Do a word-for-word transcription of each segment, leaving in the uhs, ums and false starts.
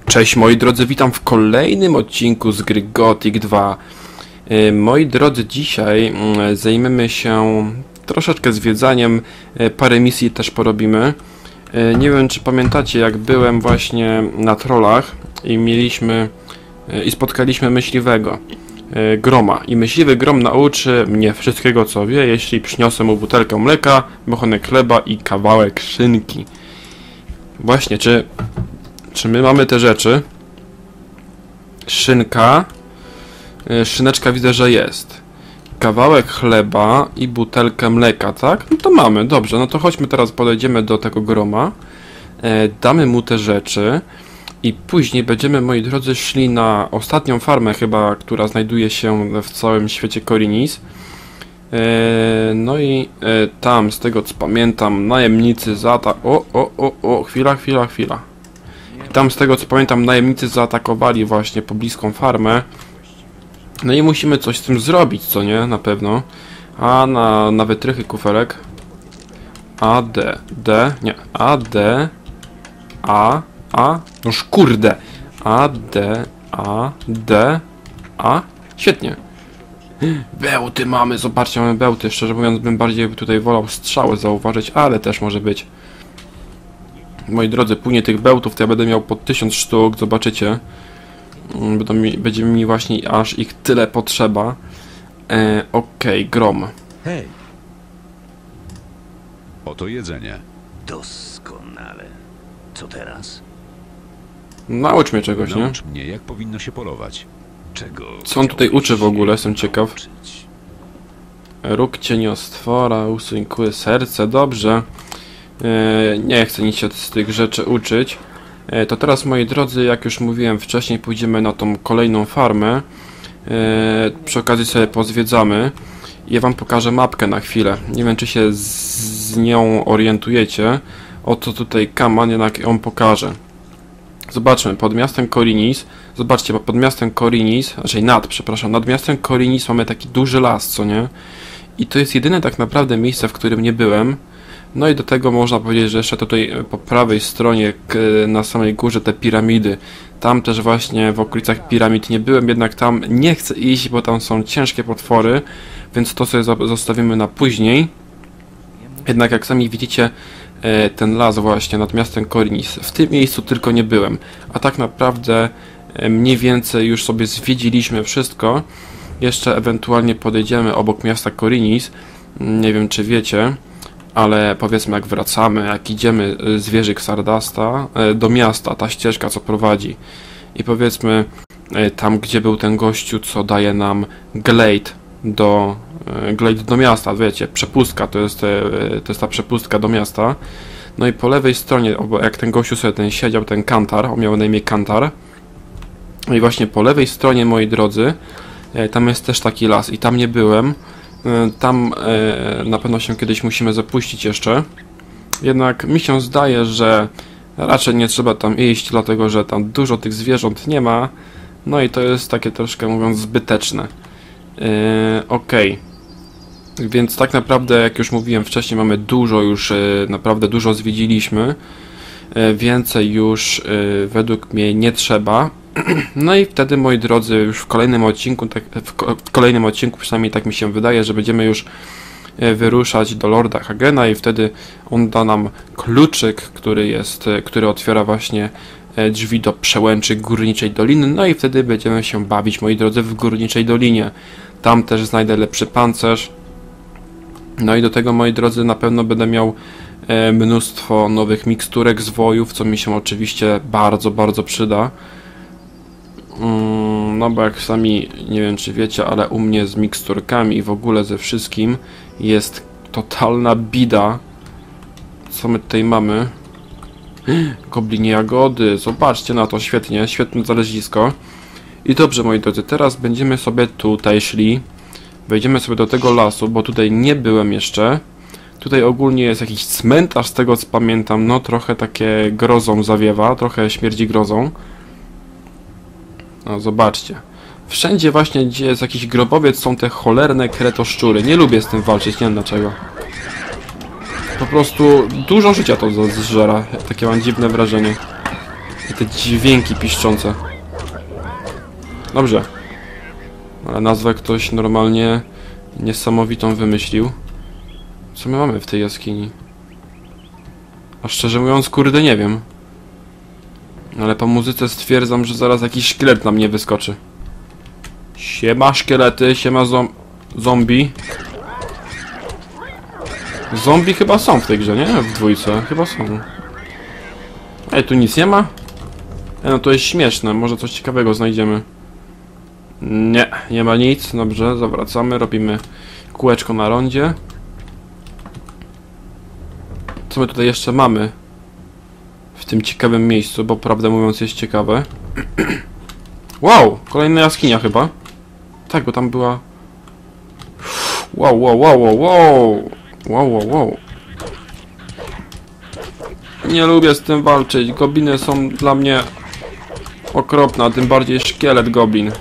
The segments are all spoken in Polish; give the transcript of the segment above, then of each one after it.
Cześć moi drodzy, witam w kolejnym odcinku z gry Gothic dwa. Moi drodzy, dzisiaj zajmiemy się troszeczkę zwiedzaniem, parę misji też porobimy. Nie wiem, czy pamiętacie, jak byłem właśnie na trollach i mieliśmy i spotkaliśmy myśliwego Groma. I myśliwy Grom nauczy mnie wszystkiego, co wie, jeśli przyniosę mu butelkę mleka, bochenek chleba i kawałek szynki. Właśnie, czy... Czy my mamy te rzeczy? Szynka. Szyneczka widzę, że jest. Kawałek chleba i butelkę mleka, tak? No to mamy, dobrze. No to chodźmy teraz, podejdziemy do tego Groma. E, damy mu te rzeczy. I później będziemy, moi drodzy, szli na ostatnią farmę chyba, która znajduje się w całym świecie Khorinis. E, no i e, tam, z tego co pamiętam, najemnicy zaatak... O, o, o, o, chwila, chwila, chwila. I tam, z tego co pamiętam, najemnicy zaatakowali właśnie pobliską farmę. No i musimy coś z tym zrobić, co nie? Na pewno. A na, na wytrychy kufelek. A, D, D, nie. A, D, A, A, noż kurde. A, D, A, D, A. Świetnie. Bełty mamy, zobaczcie, mamy bełty. Szczerze mówiąc, bym bardziej tutaj wolał strzały zauważyć, ale też może być. Moi drodzy, później tych bełtów to ja będę miał po tysiąc sztuk, zobaczycie. Będą mi, będzie mi właśnie aż ich tyle potrzeba. E, Okej, okay, Grom. Hej! Oto jedzenie. Doskonale. Co teraz? Naucz mnie czegoś, nie? Naucz mnie, jak powinno się polować. Czego? Co on tutaj uczy w ogóle? Jestem ciekaw. Nauczyć? Róg cieniostwora, usuń kły serce, dobrze. E, nie chcę nic się z tych rzeczy uczyć. E, to teraz, moi drodzy, jak już mówiłem wcześniej, pójdziemy na tą kolejną farmę. E, przy okazji sobie pozwiedzamy. I ja wam pokażę mapkę na chwilę. Nie wiem, czy się z, z nią orientujecie. Oto tutaj Kaman jednak ją pokaże. Zobaczmy, pod miastem Khorinis. Zobaczcie, pod miastem Khorinis, znaczy nad, przepraszam, nad miastem Khorinis mamy taki duży las, co nie? I to jest jedyne tak naprawdę miejsce, w którym nie byłem. No i do tego można powiedzieć, że jeszcze tutaj po prawej stronie, na samej górze, te piramidy. Tam też właśnie w okolicach piramid nie byłem, jednak tam nie chcę iść, bo tam są ciężkie potwory, więc to sobie zostawimy na później. Jednak jak sami widzicie, ten las właśnie nad miastem Khorinis, w tym miejscu tylko nie byłem. A tak naprawdę mniej więcej już sobie zwiedziliśmy wszystko. Jeszcze ewentualnie podejdziemy obok miasta Khorinis. Nie wiem, czy wiecie, ale powiedzmy, jak wracamy, jak idziemy z wieży Xardasta do miasta, ta ścieżka, co prowadzi, i powiedzmy tam, gdzie był ten gościu, co daje nam glade do, glade do miasta, wiecie, przepustka, to jest, to jest ta przepustka do miasta. No i po lewej stronie, jak ten gościu sobie ten siedział, ten Kantar, on miał na imię Kantar. No i właśnie po lewej stronie, moi drodzy, tam jest też taki las i tam nie byłem. Tam e, na pewno się kiedyś musimy zapuścić jeszcze. Jednak mi się zdaje, że raczej nie trzeba tam iść, dlatego że tam dużo tych zwierząt nie ma. No i to jest takie troszkę, mówiąc, zbyteczne. E, Okej. Okay. Więc tak naprawdę, jak już mówiłem wcześniej, mamy dużo już, e, naprawdę dużo zwiedziliśmy. E, więcej już e, według mnie nie trzeba. No i wtedy, moi drodzy, już w kolejnym odcinku, tak, w kolejnym odcinku przynajmniej tak mi się wydaje, że będziemy już wyruszać do Lorda Hagena i wtedy on da nam kluczyk, który jest, który otwiera właśnie drzwi do przełęczy Górniczej Doliny. No i wtedy będziemy się bawić, moi drodzy, w Górniczej Dolinie. Tam też znajdę lepszy pancerz. No i do tego, moi drodzy, na pewno będę miał mnóstwo nowych miksturek zwojów, co mi się oczywiście bardzo, bardzo przyda. No bo jak sami, nie wiem czy wiecie, ale u mnie z miksturkami i w ogóle ze wszystkim jest totalna bida. Co my tutaj mamy? Goblinie jagody, zobaczcie na to, świetnie, świetne znalezisko. I dobrze, moi drodzy, teraz będziemy sobie tutaj szli. Wejdziemy sobie do tego lasu, bo tutaj nie byłem jeszcze. Tutaj ogólnie jest jakiś cmentarz, z tego co pamiętam, no trochę takie grozą zawiewa, trochę śmierdzi grozą. No zobaczcie. Wszędzie właśnie, gdzie jest jakiś grobowiec, są te cholerne kretoszczury. Nie lubię z tym walczyć, nie wiem dlaczego. Po prostu dużo życia to zżera. Takie mam dziwne wrażenie. I te dźwięki piszczące. Dobrze. Ale nazwę ktoś normalnie niesamowitą wymyślił. Co my mamy w tej jaskini? A szczerze mówiąc, kurde, nie wiem. Ale po muzyce stwierdzam, że zaraz jakiś szkielet na mnie wyskoczy. Siema szkielety, siema zom zombie. Zombie chyba są w tej grze, nie? W dwójce, chyba są. Ej, tu nic nie ma? Ej, no to jest śmieszne, może coś ciekawego znajdziemy. Nie, nie ma nic, dobrze, zawracamy, robimy kółeczko na rondzie. Co my tutaj jeszcze mamy? W tym ciekawym miejscu, bo prawdę mówiąc jest ciekawe. Wow, kolejna jaskinia chyba. Tak, bo tam była... Wow, wow, wow, wow, wow. Wow, wow, wow. Nie lubię z tym walczyć. Gobliny są dla mnie okropne, a tym bardziej szkielet goblin.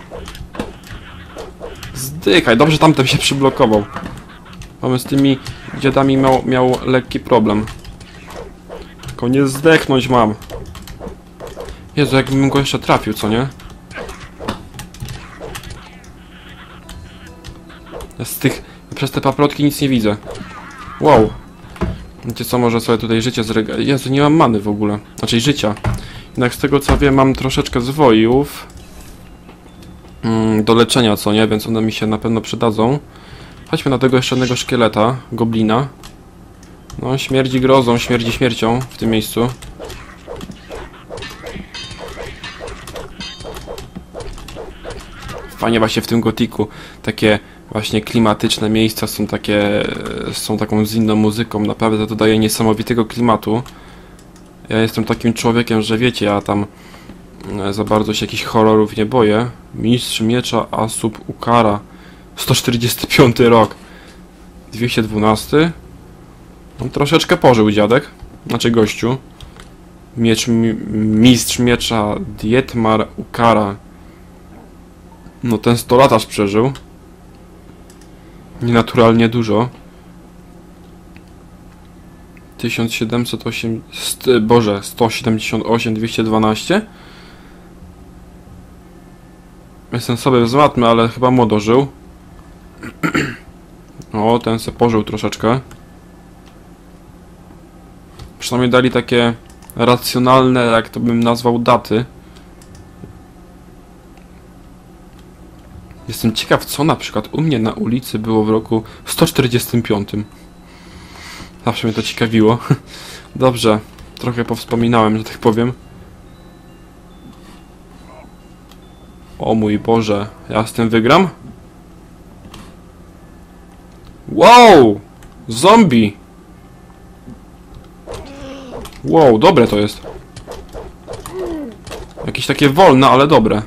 Zdychaj, dobrze tamten się przyblokował. Mamy z tymi dziadami miał, miał lekki problem. Tylko nie zdechnąć mam. Jezu, jakbym go jeszcze trafił, co nie? Ja z tych... Przez te paprotki nic nie widzę. Wow. Wiecie co, może sobie tutaj życie zrega... Jezu, nie mam many w ogóle. Znaczy życia. Jednak z tego co wiem, mam troszeczkę zwojów. Mm, do leczenia, co nie? Więc one mi się na pewno przydadzą. Chodźmy na tego jeszcze jednego szkieleta. Goblina. No, śmierdzi grozą, śmierdzi śmiercią w tym miejscu. Fajnie właśnie w tym gotiku. Takie właśnie klimatyczne miejsca są takie... są taką z inną muzyką. Naprawdę to daje niesamowitego klimatu. Ja jestem takim człowiekiem, że wiecie, ja tam za bardzo się jakichś horrorów nie boję. Mistrz miecza Asub Ukara. sto czterdziesty piąty rok. dwieście dwanaście. On troszeczkę pożył dziadek. Znaczy gościu. Miecz, mi, mistrz miecza Dietmar Ukara. No ten sto lat aż przeżył. Nienaturalnie dużo. tysiąc siedemset osiem... St, Boże, sto siedemdziesiąt osiem, dwieście dwanaście. Jestem sobie z matmy, ale chyba młodo żył. O, ten se pożył troszeczkę. Przynajmniej dali takie racjonalne, jak to bym nazwał, daty. Jestem ciekaw, co na przykład u mnie na ulicy było w roku sto czterdziestym piątym. Zawsze mnie to ciekawiło. Dobrze, trochę powspominałem, że tak powiem. O mój Boże, ja z tym wygram? Wow! Zombie! Wow, dobre to jest. Jakieś takie wolne, ale dobre.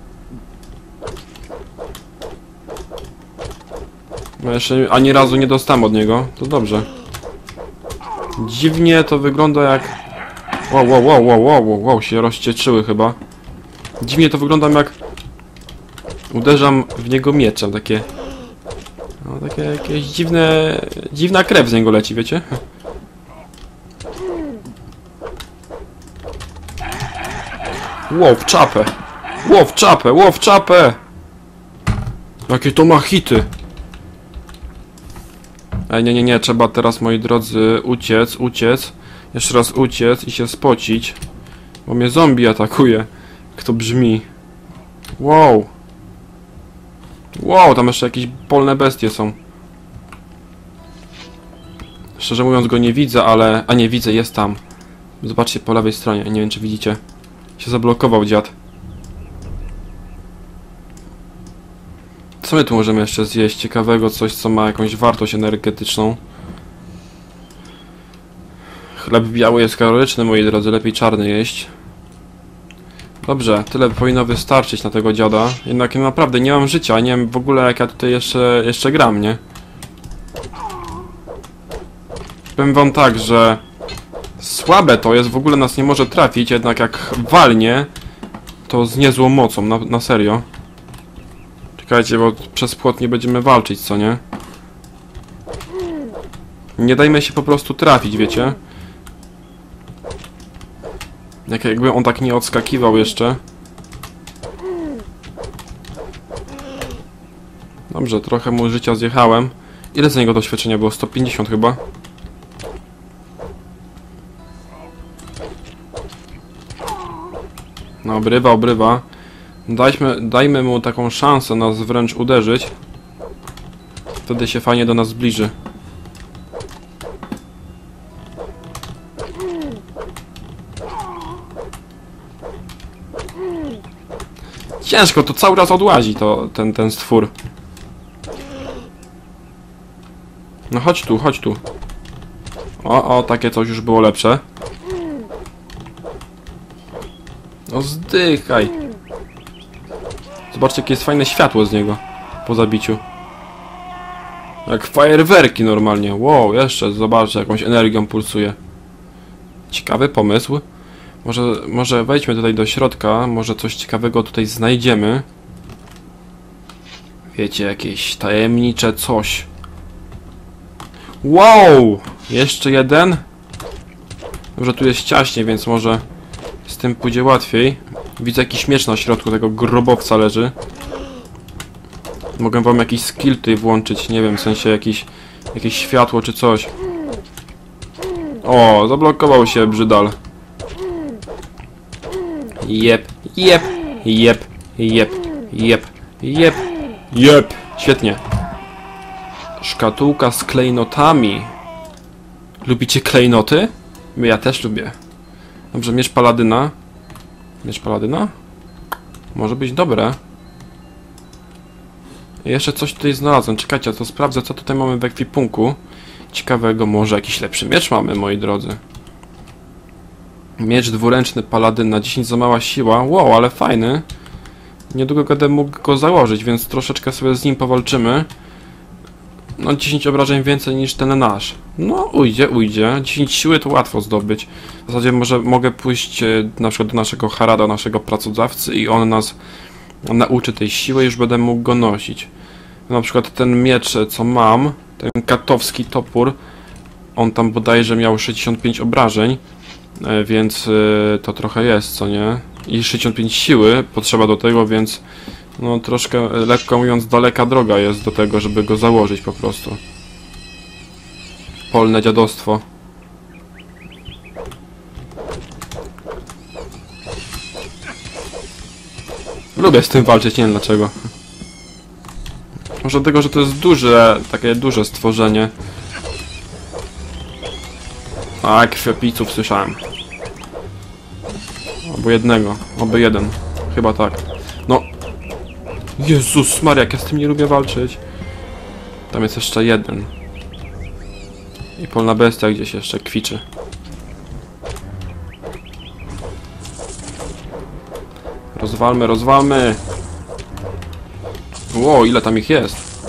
No jeszcze ani razu nie dostałem od niego, to dobrze. Dziwnie to wygląda jak... Wow, wow, wow, wow, wow, wow, wow, się rozcieczyły chyba. Dziwnie to wygląda jak... Uderzam w niego mieczem, takie... No takie jakieś dziwne... Dziwna krew z niego leci, wiecie? Wow, w czapę! Wow, w czapę, wow, w czapę! Jakie to ma hity! Ej, nie, nie, nie, trzeba teraz, moi drodzy, uciec, uciec. Jeszcze raz uciec i się spocić. Bo mnie zombie atakuje. Jak to brzmi. Wow. Wow, tam jeszcze jakieś polne bestie są. Szczerze mówiąc go nie widzę, ale... A nie, widzę, jest tam. Zobaczcie po lewej stronie, nie wiem czy widzicie. Się zablokował dziad. Co my tu możemy jeszcze zjeść ciekawego? Coś, co ma jakąś wartość energetyczną. Chleb biały jest kaloryczny, moi drodzy. Lepiej czarny jeść. Dobrze, tyle powinno wystarczyć na tego dziada. Jednak naprawdę nie mam życia. Nie wiem w ogóle jak ja tutaj jeszcze, jeszcze gram, nie? Powiem wam tak, że... Słabe to jest, w ogóle nas nie może trafić. Jednak jak walnie, to z niezłą mocą, na, na serio. Czekajcie, bo przez płot nie będziemy walczyć, co nie? Nie dajmy się po prostu trafić, wiecie? Jak jakby on tak nie odskakiwał jeszcze. Dobrze, trochę mu życia zjechałem. Ile z niego doświadczenia było? sto pięćdziesiąt chyba. No, obrywa, obrywa. Dajmy, dajmy mu taką szansę nas wręcz uderzyć. Wtedy się fajnie do nas zbliży. Ciężko, to cały raz odłazi to, ten, ten stwór. No chodź tu, chodź tu. O, o, takie coś już było lepsze. No zdychaj. Zobaczcie, jakie jest fajne światło z niego po zabiciu. Jak fajerwerki normalnie. Wow, jeszcze zobaczcie, jakąś energią pulsuje. Ciekawy pomysł. Może, może wejdźmy tutaj do środka. Może coś ciekawego tutaj znajdziemy. Wiecie, jakieś tajemnicze coś. Wow! Jeszcze jeden? Dobrze, tu jest ciaśnie, więc może z tym pójdzie łatwiej. Widzę jakiś miecz na środku tego grobowca leży. Mogę wam jakiś skill tutaj włączyć, nie wiem, w sensie jakiś, jakieś światło czy coś. O, zablokował się brzydal. Jep, jep, jep, jep, jep, jep, jep. Świetnie. Szkatułka z klejnotami. Lubicie klejnoty? Ja też lubię. Dobrze, miecz paladyna. Miecz paladyna? Może być dobre. Jeszcze coś tutaj znalazłem. Czekajcie, to sprawdzę, co tutaj mamy w ekwipunku. Ciekawego, może jakiś lepszy miecz mamy, moi drodzy. Miecz dwuręczny paladyna, dziesięć za mała siła. Wow, ale fajny. Niedługo będę mógł go założyć, więc troszeczkę sobie z nim powalczymy. No, dziesięć obrażeń więcej niż ten nasz. No, ujdzie, ujdzie. dziesięć siły to łatwo zdobyć. W zasadzie może mogę pójść e, na przykład do naszego Harada, naszego pracodawcy i on nas nauczy tej siły i już będę mógł go nosić. Na przykład ten miecz, co mam, ten katowski topór, on tam bodajże miał sześćdziesiąt pięć obrażeń, e, więc e, to trochę jest, co nie? I sześćdziesiąt pięć siły potrzeba do tego, więc no troszkę, lekko mówiąc, daleka droga jest do tego, żeby go założyć po prostu. Polne dziadostwo. Lubię z tym walczyć, nie wiem dlaczego. Może dlatego, że to jest duże, takie duże stworzenie. A, krwiopijców słyszałem. Albo jednego, oby jeden. Chyba tak. No. Jezus Maria, jak ja z tym nie lubię walczyć. Tam jest jeszcze jeden. I polna bestia gdzieś jeszcze kwiczy. Rozwalmy, rozwalmy. Ło, ile tam ich jest.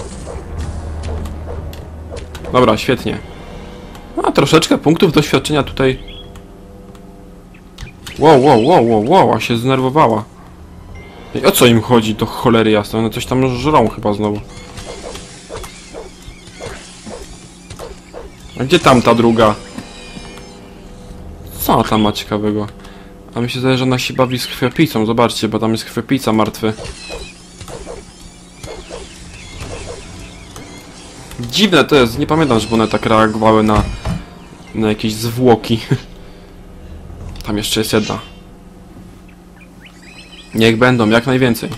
Dobra, świetnie. A, troszeczkę punktów doświadczenia tutaj. Wow, wow, wow, wow, wow, a się zdenerwowała. I o co im chodzi, to cholery jasne? One coś tam żrą chyba znowu. A gdzie tam ta druga? Co ona tam ma ciekawego? A mi się zdaje, że ona się bawi z krwiopijcą. Zobaczcie, bo tam jest krwiopijca martwy. Dziwne to jest, nie pamiętam, żeby one tak reagowały na, na jakieś zwłoki. Tam jeszcze jest jedna. Niech będą, jak najwięcej.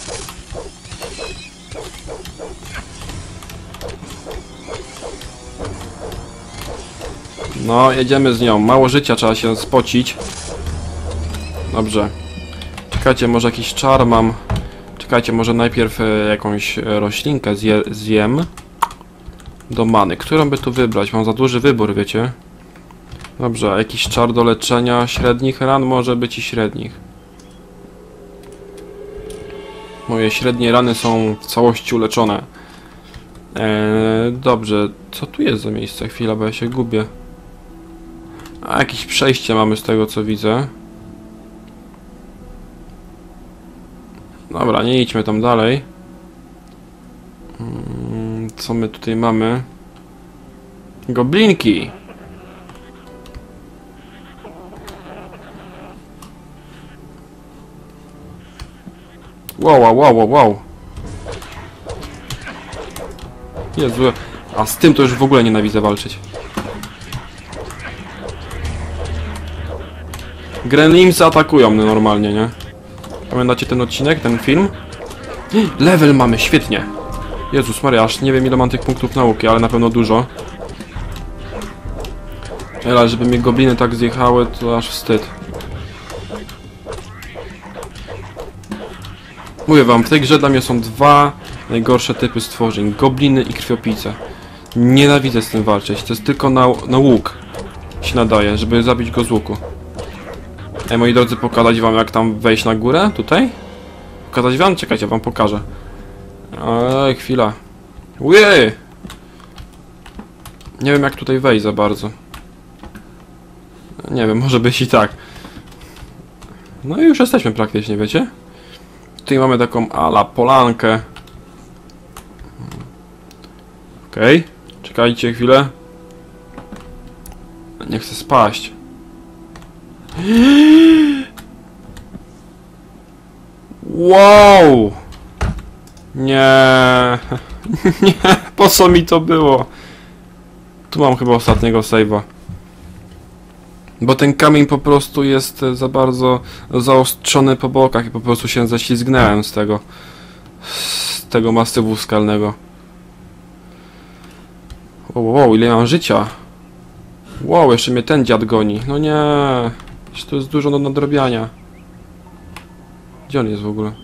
No, jedziemy z nią. Mało życia, trzeba się spocić. Dobrze. Czekajcie, może jakiś czar mam. Czekajcie, może najpierw e, jakąś roślinkę zje, zjem. Do many. Którą by tu wybrać? Mam za duży wybór, wiecie? Dobrze, jakiś czar do leczenia średnich ran może być i średnich. Moje średnie rany są w całości uleczone. Eee, dobrze, co tu jest za miejsce? Chwila, bo ja się gubię. A, jakieś przejście mamy z tego, co widzę. Dobra, nie idźmy tam dalej. Hmm, co my tutaj mamy? Goblinki! Wow, wow, wow, wow, wow. Jezu, a z tym to już w ogóle nienawidzę walczyć. Gremlinsy atakują mnie normalnie, nie? Pamiętacie ten odcinek, ten film? Level mamy, świetnie. Jezus Maria, aż nie wiem ile mam tych punktów nauki, ale na pewno dużo. Ale żeby mnie gobliny tak zjechały, to aż wstyd. Mówię wam, w tej grze dla mnie są dwa najgorsze typy stworzeń. Gobliny i krwiopijce. Nienawidzę z tym walczyć, to jest tylko na, na łuk się nadaje, żeby zabić go z łuku. Ej, moi drodzy, pokazać wam jak tam wejść na górę? Tutaj? Pokazać wam? Czekajcie, wam pokażę. Ej, chwila. Ujej! Nie wiem jak tutaj wejść za bardzo. Nie wiem, może być i tak. No i już jesteśmy praktycznie, wiecie? Tutaj mamy taką ala polankę. Okej, okay. Czekajcie chwilę. Nie chcę spaść. Wow! Nie. Nie, po co mi to było? Tu mam chyba ostatniego save'a. Bo ten kamień po prostu jest za bardzo zaostrzony po bokach i po prostu się ześlizgnąłem z tego z tego masywu skalnego. Wow, wow, ile mam życia? Wow, jeszcze mnie ten dziad goni. No nie, jeszcze to jest dużo do nadrobiania. Gdzie on jest w ogóle?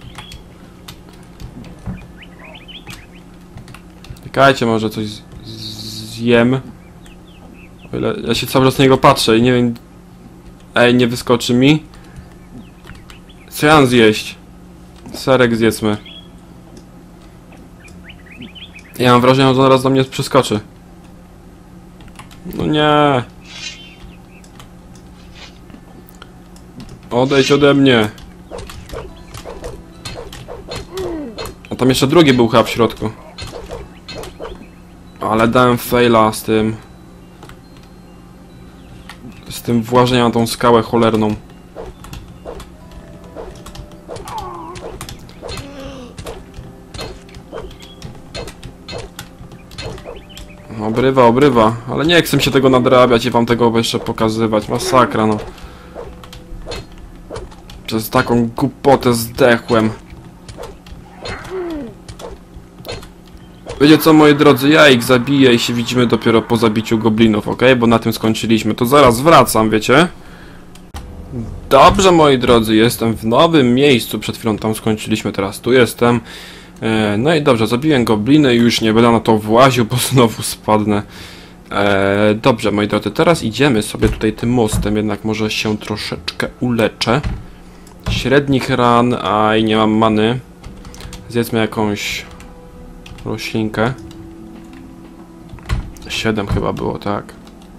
Czekajcie, może coś z zjem. O ile ja się cały czas na niego patrzę i nie wiem... Ej, nie wyskoczy mi? Co ja mam zjeść? Serek zjedzmy. Ja mam wrażenie, że on zaraz do mnie przeskoczy. No nie. Odejdź ode mnie. A tam jeszcze drugi był chyba w środku. Ale dałem faila z tym. Z tym włażeniem na tą skałę cholerną. Obrywa, obrywa. Ale nie chcę się tego nadrabiać i wam tego jeszcze pokazywać. Masakra, no. Przez taką głupotę zdechłem. Wiecie co, moi drodzy, ja ich zabiję i się widzimy dopiero po zabiciu goblinów, ok? Bo na tym skończyliśmy. To zaraz wracam, wiecie? Dobrze, moi drodzy, jestem w nowym miejscu. Przed chwilą tam skończyliśmy, teraz tu jestem. E, no i dobrze, zabiłem gobliny i już nie będę na to właził, bo znowu spadnę. E, dobrze, moi drodzy, teraz idziemy sobie tutaj tym mostem, jednak może się troszeczkę uleczę. Średnich ran, a i nie mam many. Zjedzmy jakąś roślinkę. siedem chyba było, tak.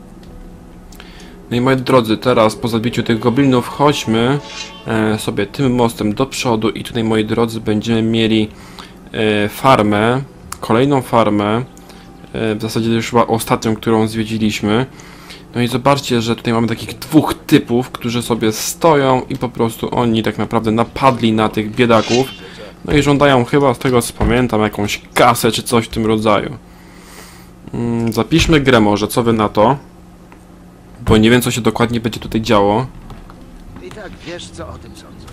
No i moi drodzy, teraz po zabiciu tych goblinów chodźmy e, sobie tym mostem do przodu i tutaj, moi drodzy, będziemy mieli e, farmę, kolejną farmę, e, w zasadzie już chyba ostatnią, którą zwiedziliśmy. No i zobaczcie, że tutaj mamy takich dwóch typów, którzy sobie stoją i po prostu oni tak naprawdę napadli na tych biedaków. No i żądają chyba, z tego co pamiętam, jakąś kasę czy coś w tym rodzaju. Mm, zapiszmy grę może, co wy na to? Bo nie wiem, co się dokładnie będzie tutaj działo. I tak wiesz, co o tym sądzę.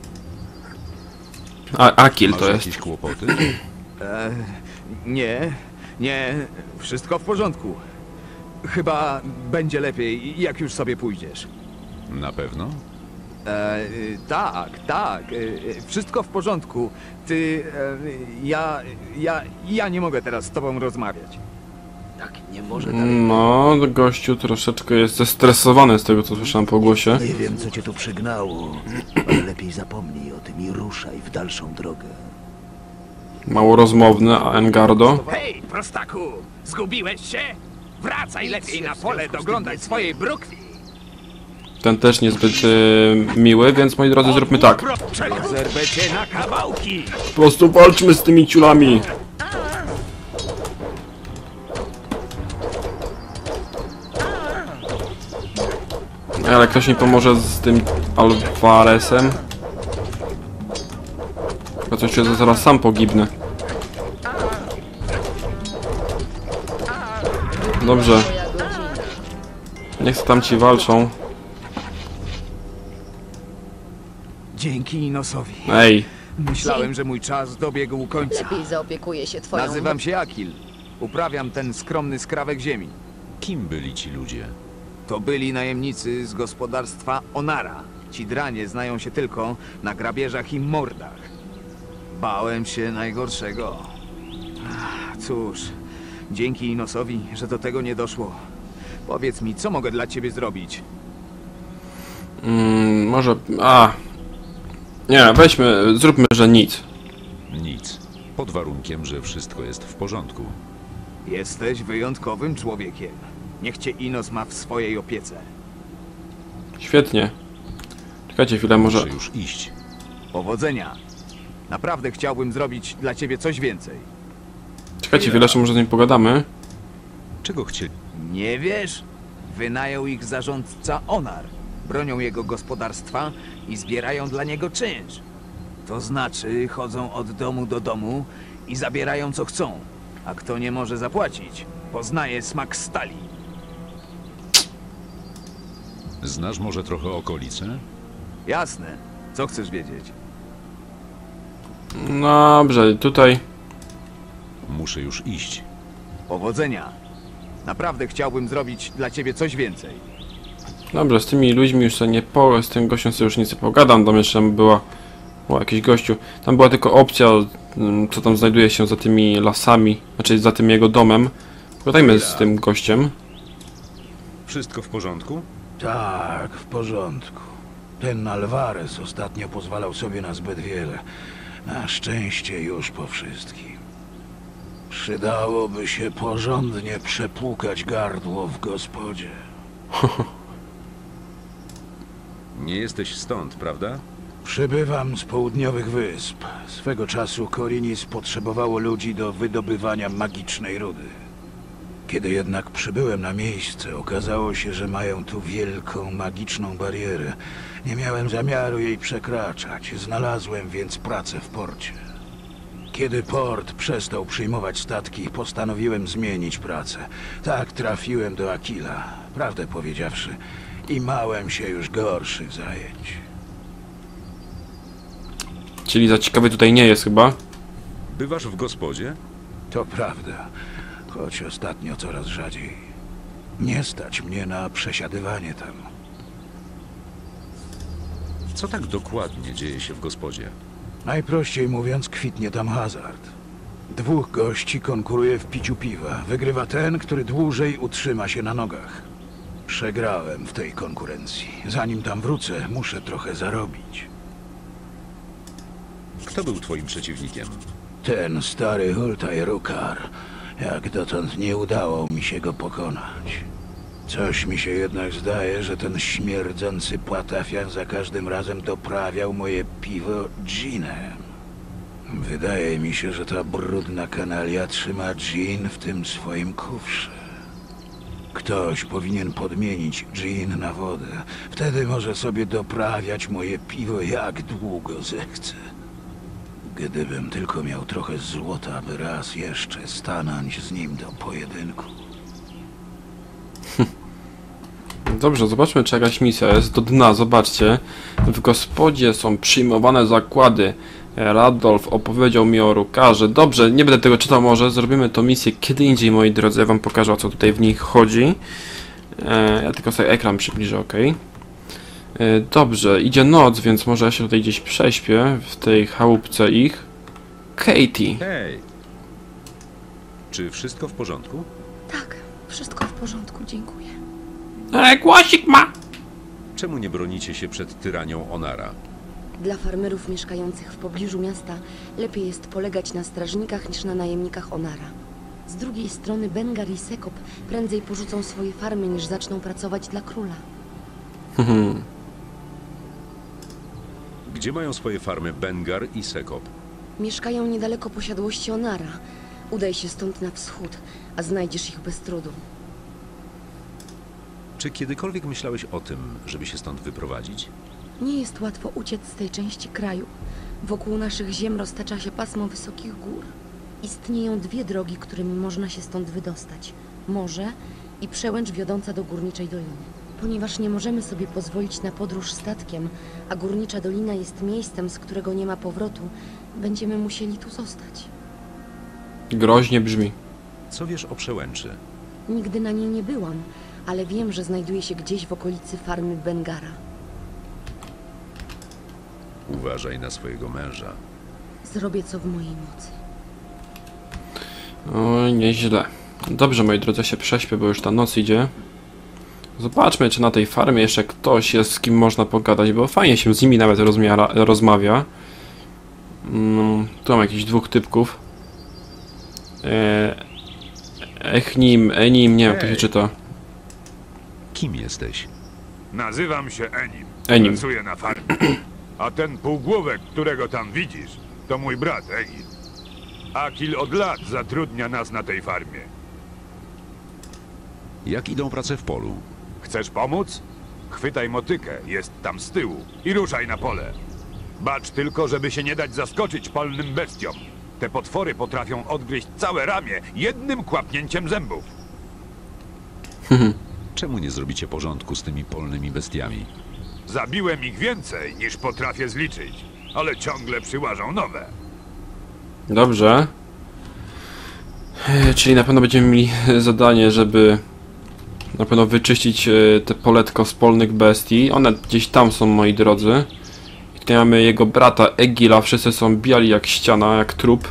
A, Akil Masz to jest. jakieś kłopoty? E, nie, nie, wszystko w porządku. Chyba będzie lepiej, jak już sobie pójdziesz. Na pewno? E, tak, tak, e, wszystko w porządku. Ty, e, ja, ja, ja nie mogę teraz z tobą rozmawiać. Tak nie może dalej. No, gościu troszeczkę jest zestresowany z tego, co słyszałem po głosie. Nie wiem, co cię tu przygnało, ale lepiej zapomnij o tym i ruszaj w dalszą drogę. Mało rozmowny, a Engardo? Hej, prostaku! Zgubiłeś się? Wracaj lepiej na pole doglądać swojej brukwi! Ten też niezbyt y, miły, więc moi drodzy, zróbmy tak. Zerwę cię na kawałki! Po prostu walczmy z tymi ciulami. Ale ktoś mi pomoże z tym Alvarezem. Chyba coś czuję, że zaraz sam pogibnę. Dobrze. Niech tam ci walczą. Dzięki Inosowi. Ej. Myślałem, że mój czas dobiegł końca. Lepiej zaopiekuje się twoją... Nazywam się Akil. Uprawiam ten skromny skrawek ziemi. Kim byli ci ludzie? To byli najemnicy z gospodarstwa Onara. Ci dranie znają się tylko na grabieżach i mordach. Bałem się najgorszego. Ach, cóż, dzięki Inosowi, że do tego nie doszło. Powiedz mi, co mogę dla ciebie zrobić? Mm, może... A. Nie, weźmy, zróbmy, że nic. Nic. Pod warunkiem, że wszystko jest w porządku. Jesteś wyjątkowym człowiekiem. Niech cię Inos ma w swojej opiece. Świetnie. Czekajcie chwilę, może... Muszę już iść. Powodzenia. Naprawdę chciałbym zrobić dla ciebie coś więcej. Czekajcie chwilę, jeszcze może z nim pogadamy. Czego chcieli? Nie wiesz? Wynajął ich zarządca Onar. Bronią jego gospodarstwa i zbierają dla niego czynsz. To znaczy chodzą od domu do domu i zabierają co chcą. A kto nie może zapłacić, poznaje smak stali. Znasz może trochę okolice? Jasne. Co chcesz wiedzieć? Dobrze, tutaj... Muszę już iść. Powodzenia. Naprawdę chciałbym zrobić dla ciebie coś więcej. Dobrze, z tymi ludźmi już sobie nie po... Z tym gościem sobie już nic nie pogadam. Tam jeszcze była... O, jakiś gościu. Tam była tylko opcja, mm, co tam znajduje się za tymi lasami. Znaczy za tym jego domem. Pogadajmy z tym gościem. Wszystko w porządku? Tak, w porządku. Ten Alvarez ostatnio pozwalał sobie na zbyt wiele. Na szczęście już po wszystkim. Przydałoby się porządnie przepłukać gardło w gospodzie. Nie jesteś stąd, prawda? Przybywam z południowych wysp. Swego czasu Korinis potrzebowało ludzi do wydobywania magicznej rudy. Kiedy jednak przybyłem na miejsce, okazało się, że mają tu wielką, magiczną barierę. Nie miałem zamiaru jej przekraczać. Znalazłem więc pracę w porcie. Kiedy port przestał przyjmować statki, postanowiłem zmienić pracę. Tak trafiłem do Akila. Prawdę powiedziawszy, i małem się już gorszych zajęć. Czyli za ciekawy tutaj nie jest chyba. Bywasz w gospodzie? To prawda, choć ostatnio coraz rzadziej. Nie stać mnie na przesiadywanie tam. Co tak dokładnie dzieje się w gospodzie? Najprościej mówiąc, kwitnie tam hazard. Dwóch gości konkuruje w piciu piwa. Wygrywa ten, który dłużej utrzyma się na nogach. Przegrałem w tej konkurencji. Zanim tam wrócę, muszę trochę zarobić. Kto był twoim przeciwnikiem? Ten stary Hultaj Rukar. Jak dotąd nie udało mi się go pokonać. Coś mi się jednak zdaje, że ten śmierdzący płatafian za każdym razem doprawiał moje piwo ginem. Wydaje mi się, że ta brudna kanalia trzyma gin w tym swoim kufrze. Ktoś powinien podmienić gin na wodę. Wtedy może sobie doprawiać moje piwo jak długo zechce. Gdybym tylko miał trochę złota, by raz jeszcze stanąć z nim do pojedynku. Dobrze, zobaczmy, czy jakaś misja jest. Do dna, zobaczcie. W gospodzie są przyjmowane zakłady. Radolf opowiedział mi o Rukarze. Dobrze, nie będę tego czytał może. Zrobimy tą misję kiedy indziej, moi drodzy. Ja wam pokażę, o co tutaj w nich chodzi. E, ja tylko sobie ekran przybliżę, ok. E, dobrze, idzie noc, więc może ja się tutaj gdzieś prześpię. W tej chałupce ich. Katie. Hej! Czy wszystko w porządku? Tak, wszystko w porządku, dziękuję. E, głosik ma! Czemu nie bronicie się przed tyranią Onara? Dla farmerów mieszkających w pobliżu miasta lepiej jest polegać na strażnikach niż na najemnikach Onara. Z drugiej strony Bengar i Sekop prędzej porzucą swoje farmy niż zaczną pracować dla króla. Gdzie mają swoje farmy Bengar i Sekop? Mieszkają niedaleko posiadłości Onara. Udaj się stąd na wschód, a znajdziesz ich bez trudu. Czy kiedykolwiek myślałeś o tym, żeby się stąd wyprowadzić? Nie jest łatwo uciec z tej części kraju. Wokół naszych ziem roztacza się pasmo wysokich gór. Istnieją dwie drogi, którymi można się stąd wydostać. Morze i przełęcz wiodąca do Górniczej Doliny. Ponieważ nie możemy sobie pozwolić na podróż statkiem, a Górnicza Dolina jest miejscem, z którego nie ma powrotu, będziemy musieli tu zostać. Groźnie brzmi. Co wiesz o przełęczy? Nigdy na niej nie byłam, ale wiem, że znajduje się gdzieś w okolicy farmy Bengara. Uważaj na swojego męża. Zrobię co w mojej mocy. Oj, nieźle. Dobrze, moi drodzy, ja się prześpię, bo już ta noc idzie. Zobaczmy, czy na tej farmie jeszcze ktoś jest, z kim można pogadać, bo fajnie się z nimi nawet rozmiara, rozmawia. Mm, tu mam jakichś dwóch typków. E, Echnim, Enim, nie wiem jak to się czyta. Kim jesteś? Nazywam się Enim. Enim. Pracuję na farmie. A ten półgłówek, którego tam widzisz, to mój brat Egil. Akil od lat zatrudnia nas na tej farmie. Jak idą prace w polu? Chcesz pomóc? Chwytaj motykę, jest tam z tyłu i ruszaj na pole. Bacz tylko, żeby się nie dać zaskoczyć polnym bestiom. Te potwory potrafią odgryźć całe ramię jednym kłapnięciem zębów. Czemu nie zrobicie porządku z tymi polnymi bestiami? Zabiłem ich więcej niż potrafię zliczyć, ale ciągle przyłażą nowe. Dobrze. E, Czyli na pewno będziemy mieli zadanie, żeby na pewno wyczyścić e, te poletko z polnych bestii. One gdzieś tam są, moi drodzy. I tutaj mamy jego brata Egila. Wszyscy są biali jak ściana, jak trup.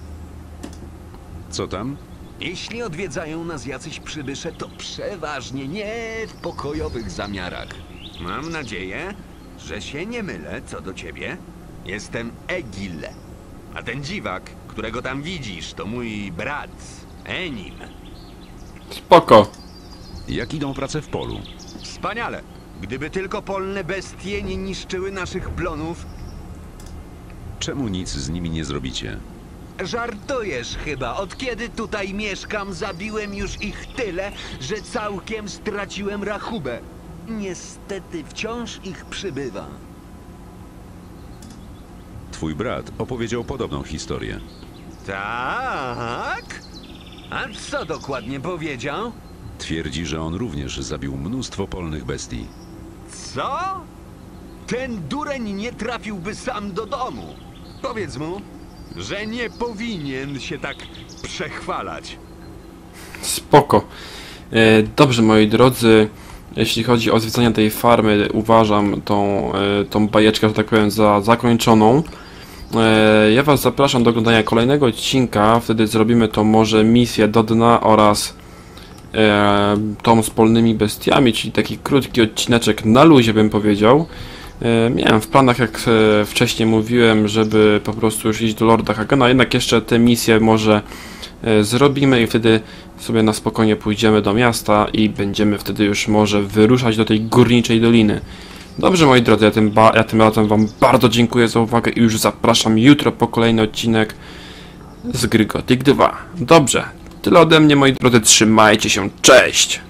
Co tam? Jeśli odwiedzają nas jacyś przybysze, to przeważnie nie w pokojowych zamiarach. Mam nadzieję, że się nie mylę co do ciebie. Jestem Egil, a ten dziwak, którego tam widzisz, to mój brat Enim. Spoko. Jak idą prace w polu? Wspaniale! Gdyby tylko polne bestie nie niszczyły naszych plonów. Czemu nic z nimi nie zrobicie? Żartujesz chyba. Od kiedy tutaj mieszkam, zabiłem już ich tyle, że całkiem straciłem rachubę. Niestety wciąż ich przybywa. Twój brat opowiedział podobną historię. Tak? A co dokładnie powiedział? Twierdzi, że on również zabił mnóstwo polnych bestii. Co? Ten dureń nie trafiłby sam do domu. Powiedz mu, że nie powinien się tak przechwalać. Spoko. E, Dobrze, moi drodzy. Jeśli chodzi o zwiedzanie tej farmy, uważam tą, e, tą bajeczkę, że tak powiem, za zakończoną. E, Ja was zapraszam do oglądania kolejnego odcinka. Wtedy zrobimy to może misję do dna oraz e, tą z polnymi bestiami, czyli taki krótki odcineczek na luzie, bym powiedział. E, miałem w planach, jak e, wcześniej mówiłem, żeby po prostu już iść do Lorda Hagena, jednak jeszcze te misje może e, zrobimy i wtedy sobie na spokojnie pójdziemy do miasta i będziemy wtedy już może wyruszać do tej Górniczej Doliny. Dobrze, moi drodzy, ja tym, ba ja tym razem wam bardzo dziękuję za uwagę i już zapraszam jutro po kolejny odcinek z gry Gothic dwa. Dobrze, tyle ode mnie, moi drodzy, trzymajcie się, cześć!